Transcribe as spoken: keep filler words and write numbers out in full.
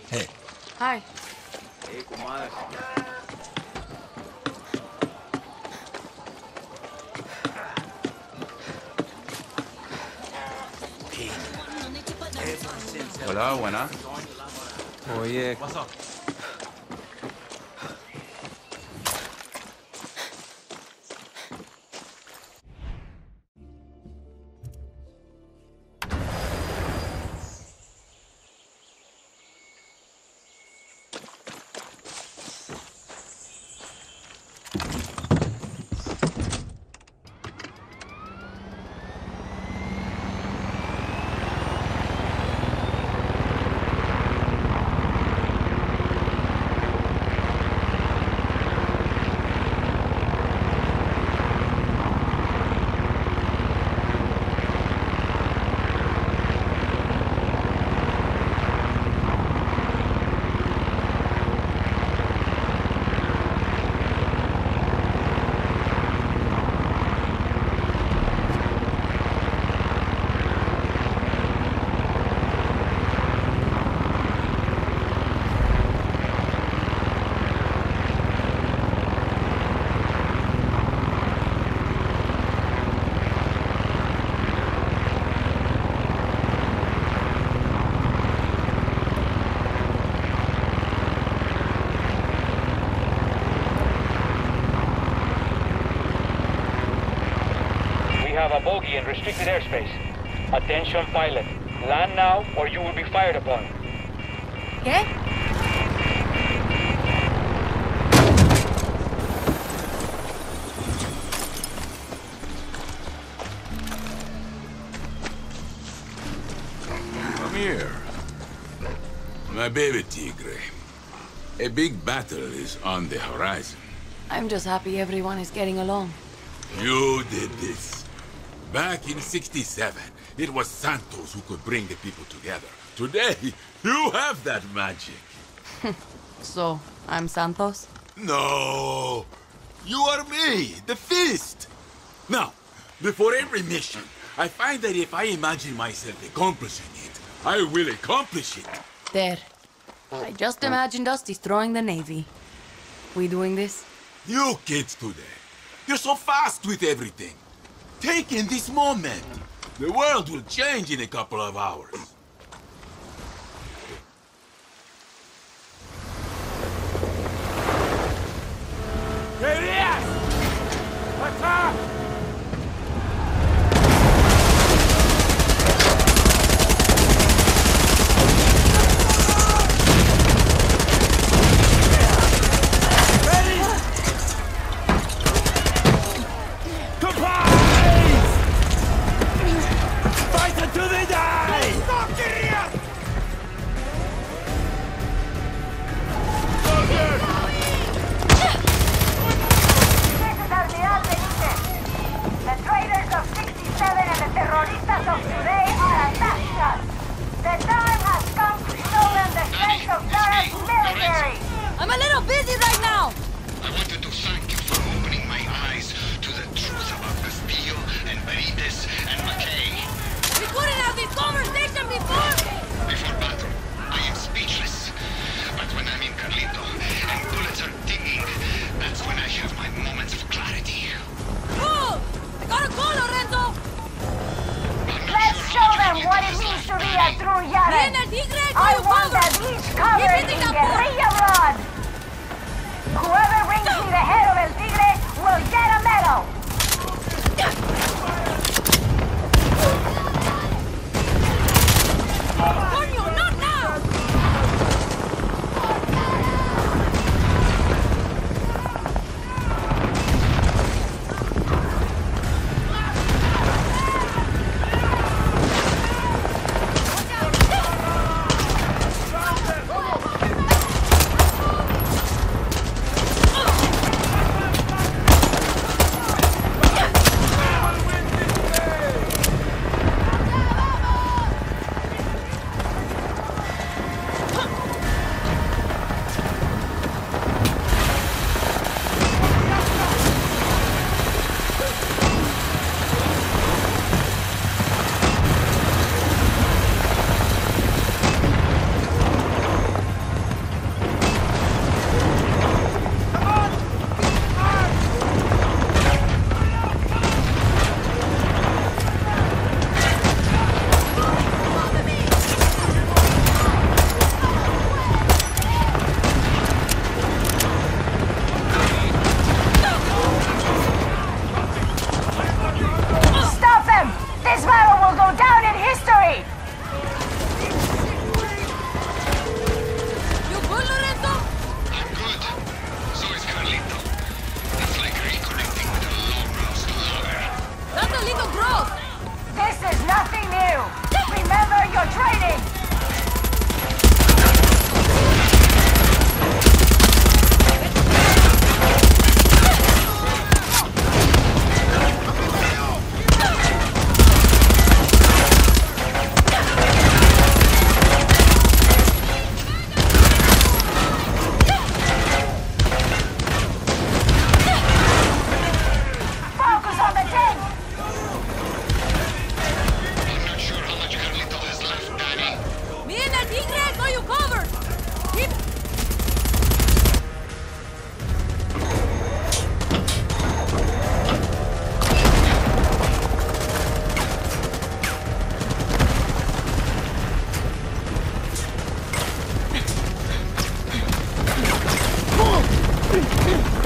Hey. Hi. Hey, comadre. Hola, buenas. Oye, What's up? Have a bogey in restricted airspace. Attention pilot. Land now or you will be fired upon. ¿Qué? Come here. My baby Tigre. A big battle is on the horizon. I'm just happy everyone is getting along. You did this. Back in sixty-seven, it was Santos who could bring the people together. Today, you have that magic. So, I'm Santos? No! You are me, the Fist! Now, before every mission, I find that if I imagine myself accomplishing it, I will accomplish it. There. I just imagined us destroying the Navy. We doing this? You kids today, you're so fast with everything. Take in this moment. The world will change in a couple of hours. Yes! Attack! Hey, hey.